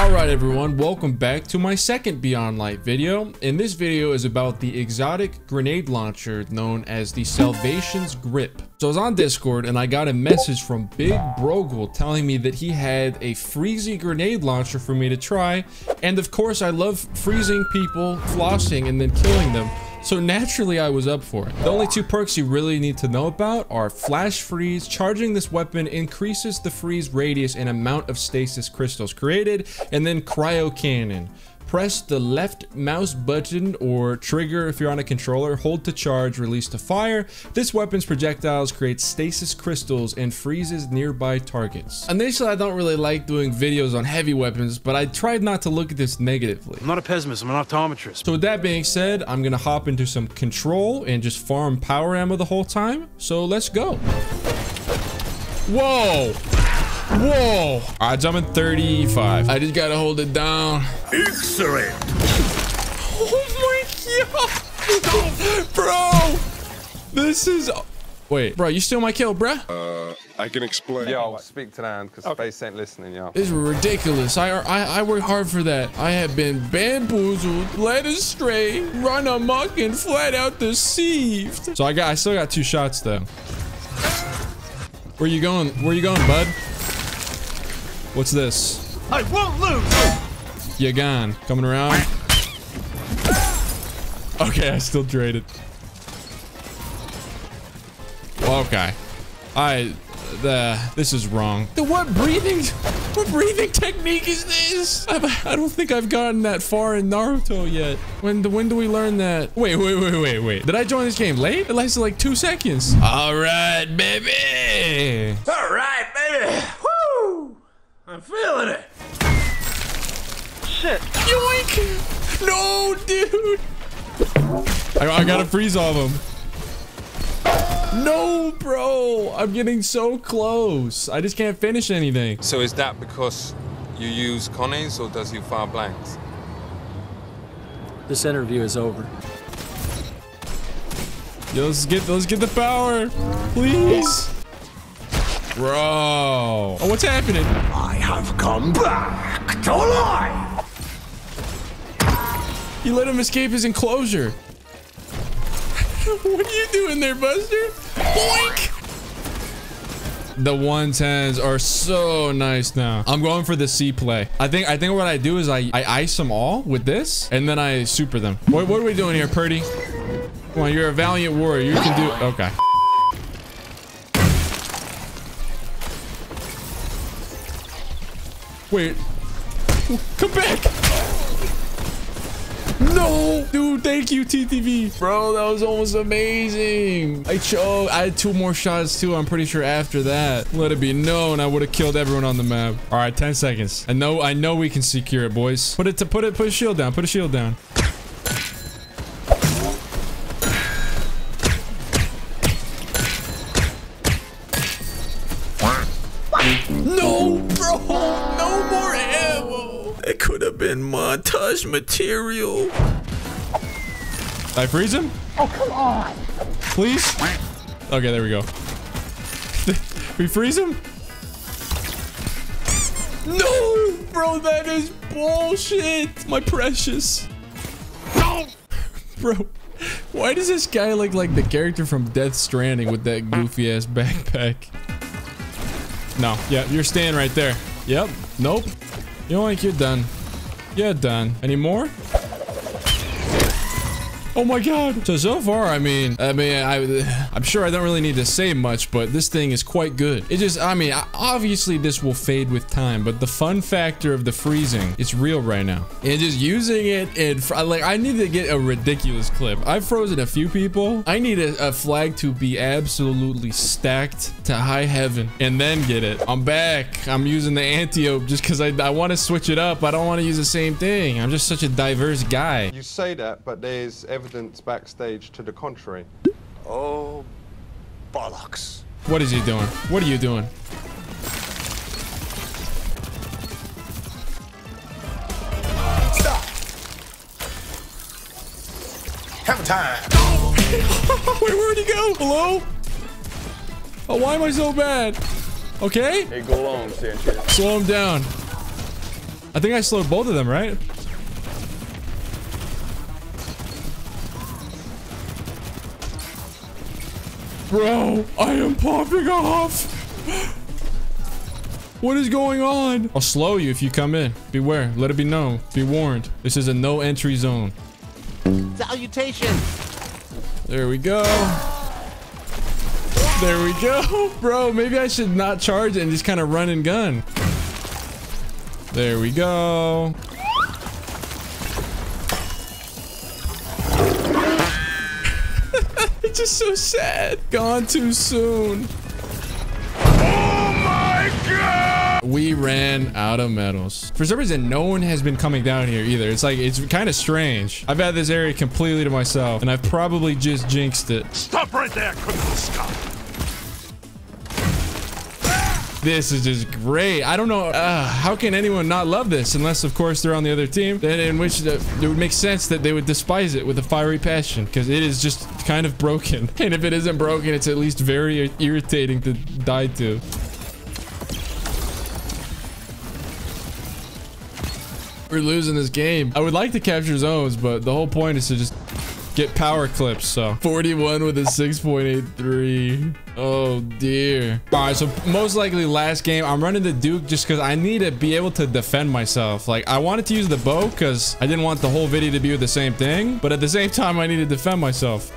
Alright everyone, welcome back to my second Beyond Light video. And this video is about the exotic grenade launcher known as the Salvation's Grip. So I was on Discord and I got a message from Big Brogle telling me that he had a freezy grenade launcher for me to try. And of course I love freezing people, flossing, and then killing them. So naturally I was up for it. The only two perks you really need to know about are Flash Freeze. Charging this weapon increases the freeze radius and amount of stasis crystals created, and then Cryo Cannon. Press the left mouse button or trigger if you're on a controller, hold to charge, release to fire. This weapon's projectiles create stasis crystals and freezes nearby targets. Initially, I don't really like doing videos on heavy weapons, but I tried not to look at this negatively. I'm not a pessimist, I'm an optometrist. So with that being said, I'm gonna hop into some control and just farm power ammo the whole time. So let's go. Whoa! Whoa! Alright, I'm at 35. I just gotta hold it down. Excellent! Oh my god! Bro! This is... Wait, bro, you steal my kill, bruh? I can explain. Yo, speak to them because Space ain't listening, yo. This is ridiculous. I work hard for that. I have been bamboozled, led astray, run amok, and flat out deceived. So I still got 2 shots though. Where you going? Where you going, bud? What's this? I won't lose! You gone. Coming around. Okay, I still traded. Okay. This is wrong. What breathing technique is this? I don't think I've gotten that far in Naruto yet. When do we learn that? Wait. Did I join this game late? It lasted like 2 seconds. All right, baby. All right, baby. Woo! I'm feeling it. Shit. Yoink! No, dude. I gotta freeze all of them. No, bro. I'm getting so close. I just can't finish anything. So is that because you use Connies or does you fire blanks? This interview is over. Yo, let's get the power, please. Bro. Oh, what's happening? I have come back to life. You let him escape his enclosure. What are you doing there, Buster? Boink! The 110s are so nice now. I'm going for the C play. I think what I do is I ice them all with this, and then I super them. What are we doing here, Purdy? Come on, you're a valiant warrior. You can do... Okay. Wait. Come back! No! Dude, thank you, TTV. Bro, that was almost amazing. I had 2 more shots too, I'm pretty sure after that. Let it be known, I would have killed everyone on the map. All right, 10 seconds. I know we can secure it, boys. Put a shield down, put a shield down. No, bro, no more ammo. It could have been montage material. Did I freeze him? Oh, come on. Please? Okay, there we go. We freeze him? No, bro, that is bullshit. My precious. No. Bro, why does this guy look like the character from Death Stranding with that goofy ass backpack? No, yeah, you're staying right there. Yep, nope. You're done. You're done. Any more? Oh my god. So far, I'm sure I don't really need to say much, but this thing is quite good. It just, obviously this will fade with time, but the fun factor of the freezing is real right now. And just using it, and like, I need to get a ridiculous clip. I've frozen a few people. I need a flag to be absolutely stacked to high heaven and then get it. I'm back. I'm using the Antiope just because I want to switch it up. I don't want to use the same thing. I'm just such a diverse guy. You say that, but there's evidence backstage to the contrary. Oh, bollocks. What is he doing? What are you doing? Stop. Have a time. Where'd he go? Hello? Oh, why am I so bad? Okay? Hey, go on, Sanchez. Slow him down. I think I slowed both of them, right? Bro, I am popping off. What is going on? I'll slow you if you come in. Beware. Let it be known. Be warned. This is a no entry zone. Salutations. There we go. There we go. Bro, maybe I should not charge it and just kind of run and gun. There we go. It's just so sad. Gone too soon. Oh my god! We ran out of medals. For some reason, no one has been coming down here either. It's like, it's kind of strange. I've had this area completely to myself, and I've probably just jinxed it. Stop right there, Kukuska! This is just great. I don't know. How can anyone not love this? Unless, of course, they're on the other team. Then in which it would make sense that they would despise it with a fiery passion. Because it is just kind of broken. And if it isn't broken, it's at least very irritating to die to. We're losing this game. I would like to capture zones, but the whole point is to just get power clips. So 41 with a 6.83. Oh dear. All right, so most likely last game. I'm running the Duke just because I need to be able to defend myself. Like, I wanted to use the bow because I didn't want the whole video to be with the same thing, but at the same time I need to defend myself.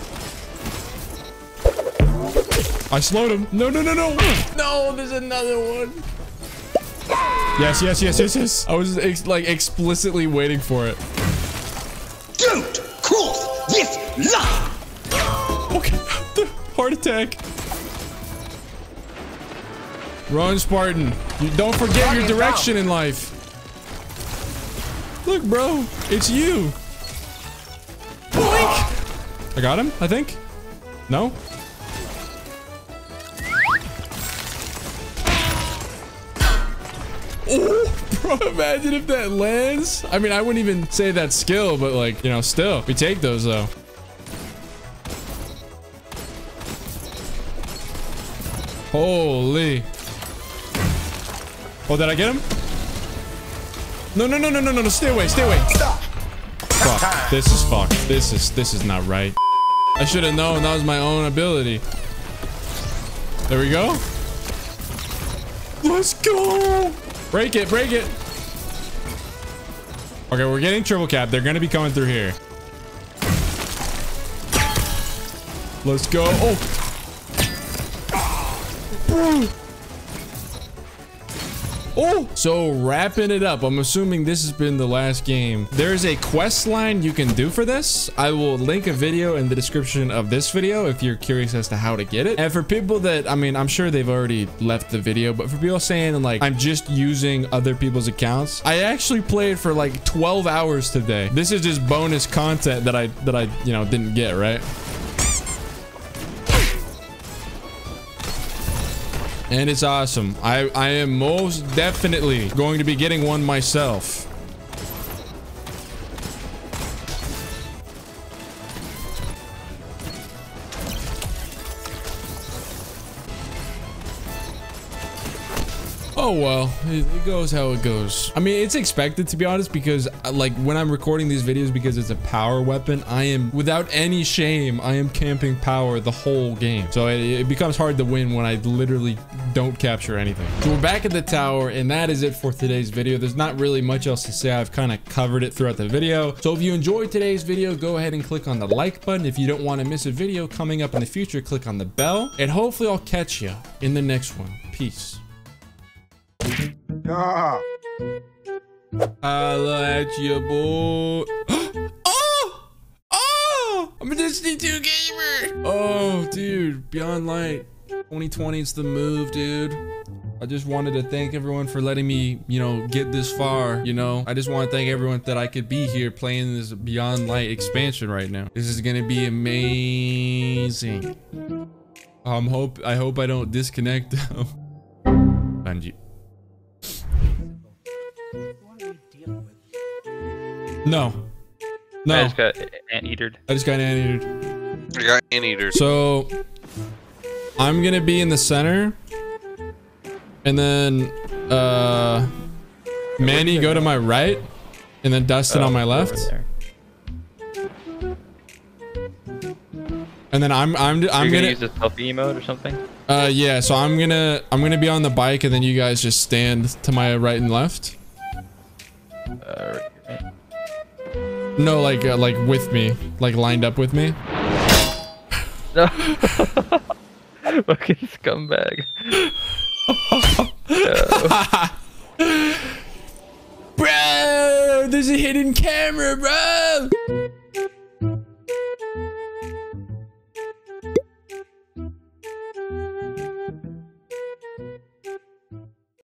I slowed him. No, no, no, no. No, there's another one. Yes, yes, yes, yes, yes. I was like explicitly waiting for it. Don't cross this line. Okay, heart attack. Run, Spartan. You don't forget your direction in life. Look, bro, it's you. Boink. I got him, I think. No? Oh, bro, imagine if that lands. I mean, I wouldn't even say that's skill, but like, you know, still. We take those, though. Holy. Oh, did I get him? No, no, no, no, no, no, no. Stay away, stay away. Stop. Fuck. This is fucked. This is not right. I should have known that was my own ability. There we go. Let's go. Break it, break it. Okay, we're getting triple cap. They're gonna be coming through here. Let's go. Oh, bro. Oh, so wrapping it up, I'm assuming this has been the last game. There's a quest line you can do for this. I will link a video in the description of this video if you're curious as to how to get it. And for people that, I mean, I'm sure they've already left the video, but for people saying like, I'm just using other people's accounts, I actually played for like 12 hours today. This is just bonus content that I, you know, didn't get, right? And it's awesome. I am most definitely going to be getting one myself. Oh well, it goes how it goes. I mean, it's expected, to be honest, because like when I'm recording these videos, because it's a power weapon, I am, without any shame, I am camping power the whole game. So it becomes hard to win when I literally don't capture anything. So we're back at the tower, and that is it for today's video. There's not really much else to say. I've kind of covered it throughout the video. So if you enjoyed today's video, go ahead and click on the like button. If you don't want to miss a video coming up in the future, click on the bell, and hopefully I'll catch you in the next one. Peace. Ah. Holla at your boy. Oh! Oh! I'm a Destiny 2 gamer! Oh, dude. Beyond Light 2020 is the move, dude. I just wanted to thank everyone for letting me, you know, get this far, you know. I just want to thank everyone that I could be here playing this Beyond Light expansion right now. This is gonna be amazing. I hope I don't disconnect though. Bungie. No. No. I just got anteatered. I just got anteatered. I got anteater. So I'm gonna be in the center, and then Manny, go to my right, and then Dustin on my left. And then I'm gonna use the selfie mode or something. Yeah. So I'm gonna be on the bike, and then you guys just stand to my right and left. Right. No, like with me, like lined up with me. No. Fucking scumbag. Bro, there's a hidden camera, bro.